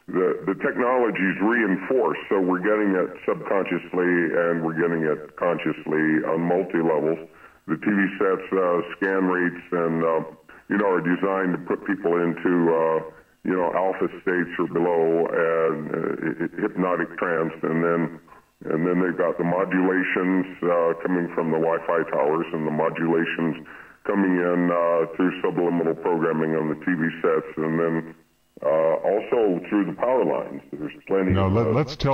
the technology's reinforced, so we're getting it subconsciously and we're getting it consciously on multi-levels. The TV sets scan rates and are designed to put people into alpha states or below and hypnotic trance, and then they've got the modulations coming from the Wi-Fi towers and the modulations coming in through subliminal programming on the TV sets, and then also through the power lines. There's plenty. Now let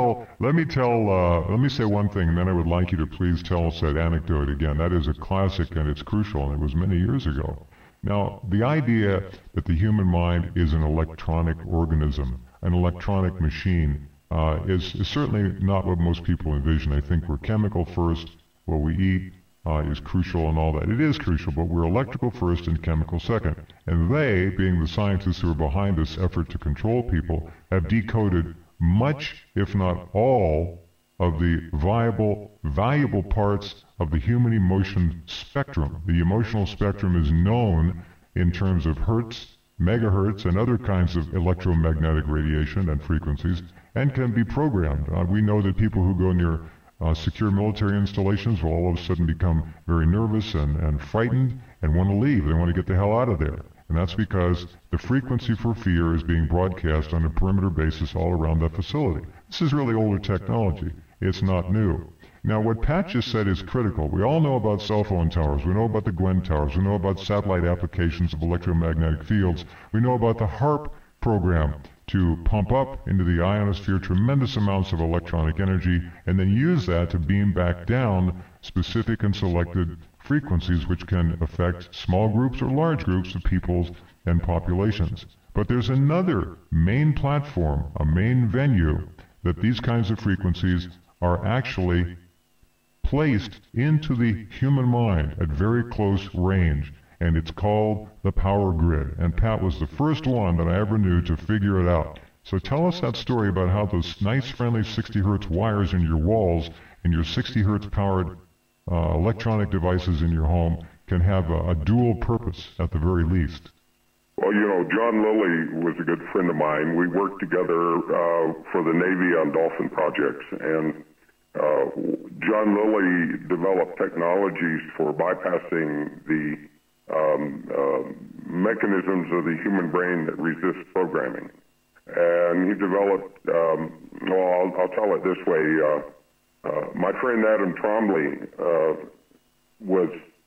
me say one thing, and then I would like you to please tell us that anecdote again. That is a classic, and it's crucial, and it was many years ago. Now, the idea that the human mind is an electronic organism, an electronic machine, is certainly not what most people envision. I think we're chemical first. What we eat is crucial and all that. It is crucial, but we're electrical first and chemical second. And they, being the scientists who are behind this effort to control people, have decoded much, if not all, of the valuable parts of the human emotion spectrum. The emotional spectrum is known in terms of hertz, megahertz, and other kinds of electromagnetic radiation and frequencies, and can be programmed. We know that people who go near secure military installations will all of a sudden become very nervous and frightened and want to leave. They want to get the hell out of there. And that's because the frequency for fear is being broadcast on a perimeter basis all around that facility. This is really older technology. It's not new. Now, what Pat just said is critical. We all know about cell phone towers. We know about the Gwen towers. We know about satellite applications of electromagnetic fields. We know about the HAARP program to pump up into the ionosphere tremendous amounts of electronic energy and then use that to beam back down specific and selected frequencies which can affect small groups or large groups of peoples and populations. But there's another main platform, a main venue, that these kinds of frequencies are actually placed into the human mind at very close range, and it's called the power grid. And Pat was the first one that I ever knew to figure it out. So tell us that story about how those nice, friendly 60 hertz wires in your walls and your 60 hertz powered electronic devices in your home can have a dual purpose at the very least. Well, John Lilly was a good friend of mine. We worked together for the Navy on Dolphin projects, and John Lilly developed technologies for bypassing the mechanisms of the human brain that resist programming. And he developed, I'll tell it this way, my friend Adam Trombley was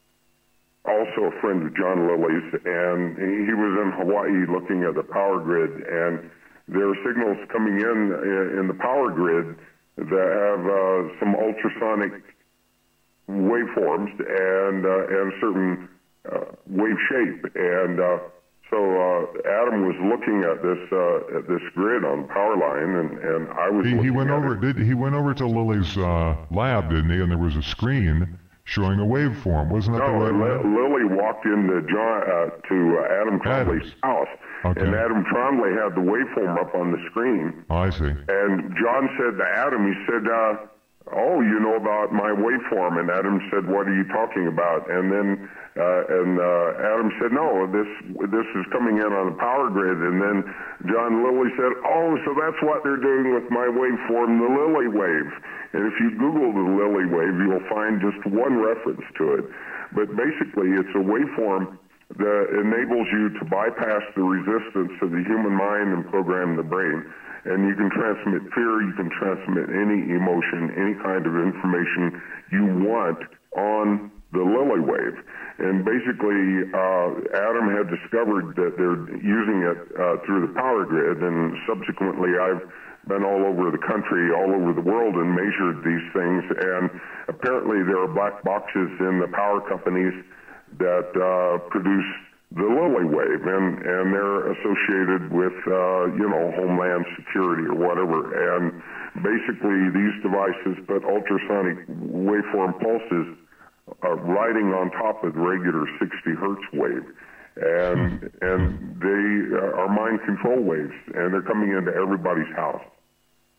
also a friend of John Lilly's, and he was in Hawaii looking at the power grid, and there are signals coming in the power grid that have some ultrasonic waveforms and certain wave shape, and so Adam was looking at this grid on power line, and I was. He went over to Lilly's lab, didn't he? And there was a screen showing a waveform, wasn't that the right way? Lilly walked into to Adam Trombley's house, and Adam Trombley had the waveform up on the screen. Oh, I see. And John said to Adam, he said, "Oh, you know about my waveform?" And Adam said, "What are you talking about?" And then Adam said, "No, this is coming in on the power grid." And then John Lilly said, "Oh, so that's what they're doing with my waveform, the Lilly wave." And if you Google the Lilly wave, you'll find just one reference to it. But basically, it's a waveform that enables you to bypass the resistance of the human mind and program the brain. And you can transmit fear, you can transmit any emotion, any kind of information you want on the Lilly wave. And basically, Adam had discovered that they're using it through the power grid, and subsequently I've been all over the country, all over the world, and measured these things, and apparently there are black boxes in the power companies that produce the Lilly wave, and they're associated with, Homeland Security or whatever. And basically, these devices put ultrasonic waveform pulses riding on top of the regular 60 hertz wave. And they are mind control waves, and they're coming into everybody's house.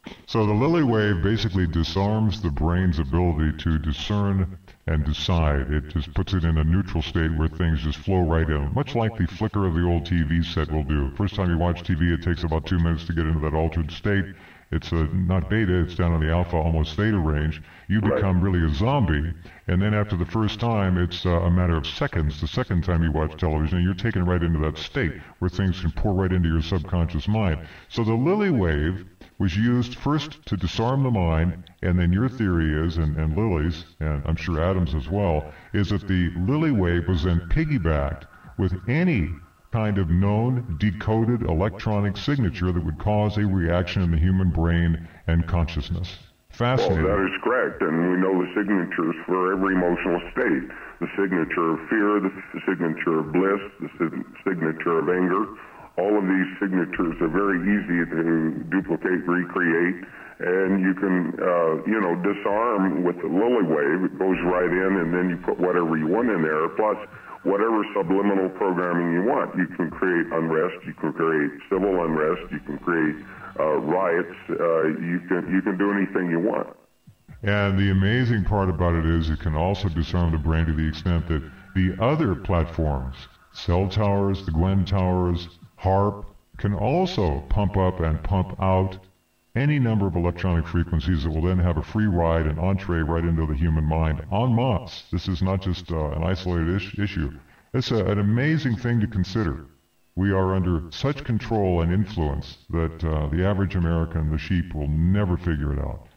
So the Lilly wave basically disarms the brain's ability to discern and decide. It just puts it in a neutral state where things just flow right in, much like the flicker of the old TV set will do. First time you watch TV, it takes about 2 minutes to get into that altered state. It's not beta, it's down on the alpha, almost theta range. You become really a zombie, and then after the first time, it's a matter of seconds. The second time you watch television, you're taken right into that state where things can pour right into your subconscious mind. So the Lilly wave was used first to disarm the mind, and then your theory is, and Lilly's, and I'm sure Adam's as well, is that the Lilly wave was then piggybacked with any kind of known decoded electronic signature that would cause a reaction in the human brain and consciousness. Fascinating. Well, that is correct, and we know the signatures for every emotional state. The signature of fear, the signature of bliss, the signature of anger. All of these signatures are very easy to duplicate, recreate, and you can, disarm with the Lilly wave. It goes right in, and then you put whatever you want in there, plus whatever subliminal programming you want. You can create unrest, you can create civil unrest, you can create riots, you can do anything you want. And the amazing part about it is it can also disarm the brain to the extent that the other platforms, cell towers, the Gwen towers, HAARP, can also pump up and pump out any number of electronic frequencies that will then have a free ride and entree right into the human mind en masse. This is not just an isolated issue. It's an amazing thing to consider. We are under such control and influence that the average American, the sheep, will never figure it out.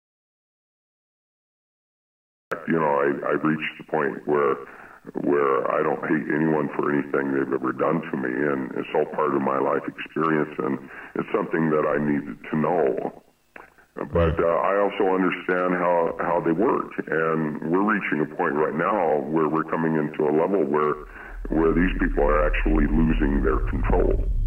I've reached the point where I don't hate anyone for anything they've ever done to me, and it's all part of my life experience, and it's something that I needed to know. But I also understand how they work, and we're reaching a point right now where we're coming into a level where these people are actually losing their control.